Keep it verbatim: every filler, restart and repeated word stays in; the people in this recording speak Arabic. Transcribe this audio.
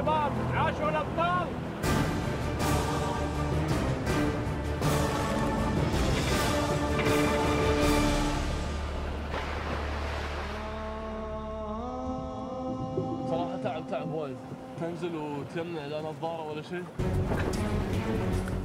شباب، عاشوا الابطال. صراحة تعب تعب وايد، تنزل وتيمنا لا نظارة ولا شيء.